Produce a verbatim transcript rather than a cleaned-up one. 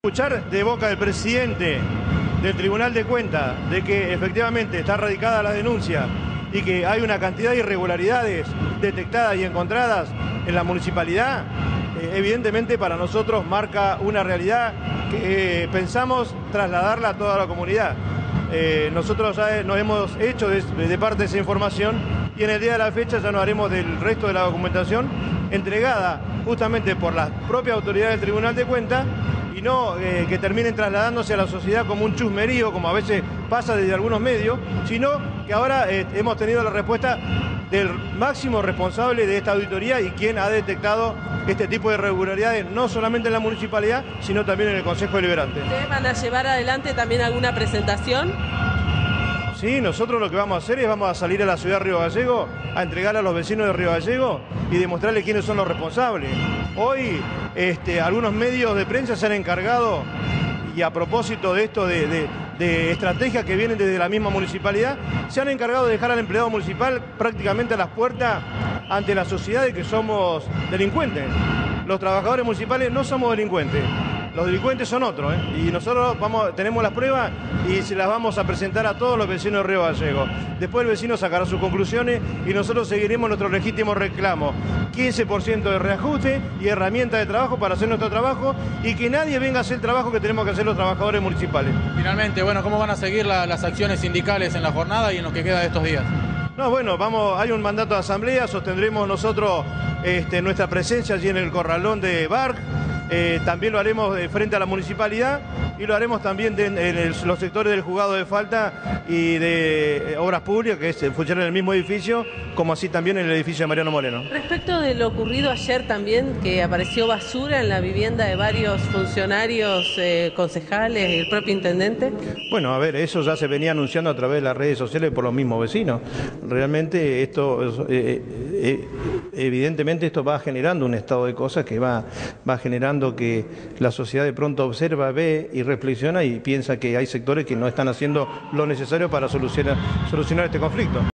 Escuchar de boca del presidente del Tribunal de Cuentas de que efectivamente está radicada la denuncia y que hay una cantidad de irregularidades detectadas y encontradas en la municipalidad, eh, evidentemente para nosotros marca una realidad que eh, pensamos trasladarla a toda la comunidad. Eh, nosotros ya nos hemos hecho de, de parte de esa información y en el día de la fecha ya nos haremos del resto de la documentación entregada justamente por las propias autoridades del Tribunal de Cuentas y no eh, que terminen trasladándose a la sociedad como un chusmerío, como a veces pasa desde algunos medios, sino que ahora eh, hemos tenido la respuesta del máximo responsable de esta auditoría y quien ha detectado este tipo de irregularidades, no solamente en la municipalidad, sino también en el Consejo Deliberante. ¿Ustedes van a llevar adelante también alguna presentación? Sí, nosotros lo que vamos a hacer es vamos a salir a la ciudad de Río Gallegos, a entregar a los vecinos de Río Gallegos y demostrarles quiénes son los responsables. Hoy este, algunos medios de prensa se han encargado, y a propósito de esto de, de, de estrategias que vienen desde la misma municipalidad, se han encargado de dejar al empleado municipal prácticamente a las puertas ante la sociedad de que somos delincuentes. Los trabajadores municipales no somos delincuentes. Los delincuentes son otros, ¿eh? Y nosotros vamos, tenemos las pruebas y se las vamos a presentar a todos los vecinos de Río Gallegos. Después el vecino sacará sus conclusiones y nosotros seguiremos nuestro legítimo reclamo. quince por ciento de reajuste y herramientas de trabajo para hacer nuestro trabajo y que nadie venga a hacer el trabajo que tenemos que hacer los trabajadores municipales. Finalmente, bueno, ¿cómo van a seguir la, las acciones sindicales en la jornada y en lo que queda de estos días? No, bueno, vamos, hay un mandato de asamblea, sostendremos nosotros este, nuestra presencia allí en el corralón de Barg. Eh, también lo haremos de frente a la municipalidad y lo haremos también de, en el, los sectores del juzgado de falta y de eh, obras públicas, que es, funcionan en el mismo edificio, como así también en el edificio de Mariano Moreno. Respecto de lo ocurrido ayer también, que apareció basura en la vivienda de varios funcionarios, eh, concejales y el propio intendente. Bueno, a ver, eso ya se venía anunciando a través de las redes sociales por los mismos vecinos. Realmente esto, eh, eh, evidentemente esto va generando un estado de cosas que va, va generando que la sociedad de pronto observa, ve y reflexiona y piensa que hay sectores que no están haciendo lo necesario para solucionar, solucionar este conflicto.